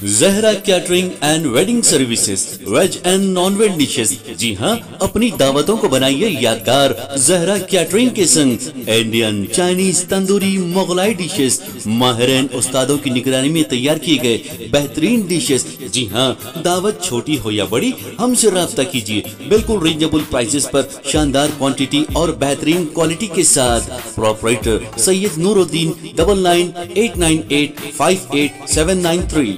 Zahra catering and wedding services, veg and non veg dishes. जी हाँ, अपनी दावतों को बनाइए यादगार जहरा कैटरिंग के संग। Indian, Chinese, tandoori, Mughlai dishes माहिर उस्तादों की निगरानी में तैयार किए गए बेहतरीन डिशेस। जी हाँ, दावत छोटी हो या बड़ी, हमसे राब्ता कीजिए। बिल्कुल रीजनेबल प्राइसेस पर शानदार क्वांटिटी और बेहतरीन क्वालिटी के साथ। प्रोपराइटर सैयद नूरुद्दीन 9989858793।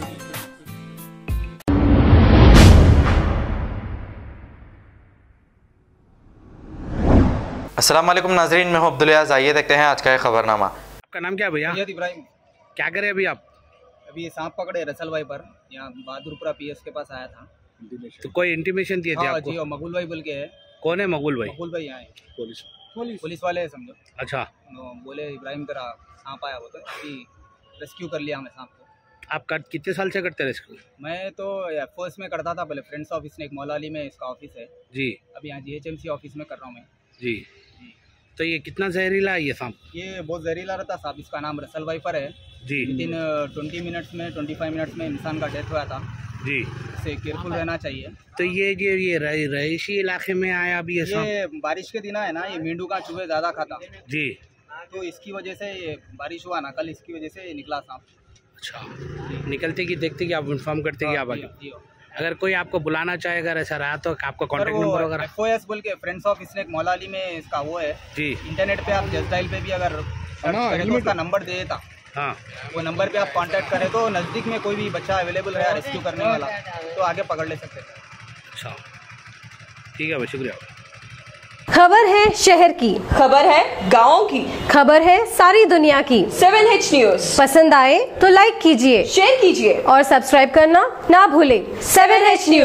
अस्सलाम वालेकुम नाजरीन, मैं हूं अब्दुल-याज़। आइए देखते हैं आज का ये खबरनामा। आपका नाम क्या है भैया? इब्राहिम। क्या करे अभी आप? अभी सांप पकड़े रसल भाई पर, यहाँ बहादुरपुरा पीएस के पास आया था। तो कोई इंटीमेशन दिए थे आपको? जी, और मगुल भाई बोल के है। कौन है मगुल भाई? मगुल भाई यहाँ है, पुलिस वाले है समझो। अच्छा, तो बोले इब्राहिम तेरा सांप आया, वो तो अभी रेस्क्यू कर लिया हमें सांप को। आप कितने साल से करते रेस्क्यू? मैं तो एयरफोर्स में करता था पहले, फ्रेंड्स ऑफिस में, एक मौलाली में इसका ऑफिस है जी। अभी यहाँ GHMC ऑफिस में कर रहा हूँ मैं जी। तो ये कितना जहरीला है ये सांप? ये बहुत जहरीला रहता सांप। इसका नाम रसल वाइपर है जी। विदिन 25 मिनट्स में इंसान का डेथ हुआ था जी। इससे केयरफुल रहना चाहिए। तो ये रहायशी इलाके में आया अभी ये बारिश के दिन है ना, ये मींडू का चूहे ज़्यादा खाता जी, तो इसकी वजह से ये बारिश हुआ ना कल, इसकी वजह से निकला सांप। अच्छा, निकलते कि देखते कि आप इन्फॉर्म करते कि आप आगे। अगर कोई आपको बुलाना चाहे, अगर ऐसा रहा तो आपका कॉन्टैक्ट नंबर वगैरह? FOS बोल के फ्रेंड्स ऑफ इसने एक मौलाली में इसका वो है जी। इंटरनेट पे आप जस्टाइल पे भी अगर उसका नंबर दे देता, हाँ, वो नंबर पे आप कांटेक्ट करें तो नज़दीक में कोई भी बच्चा अवेलेबल है रेस्क्यू करने वाला, तो आगे पकड़ ले सकते हैं। अच्छा, ठीक है भाई, शुक्रिया। खबर है शहर की, खबर है गाँव की, खबर है सारी दुनिया की। 7H न्यूज़ पसंद आए तो लाइक कीजिए, शेयर कीजिए और सब्सक्राइब करना ना भूलें। 7H news.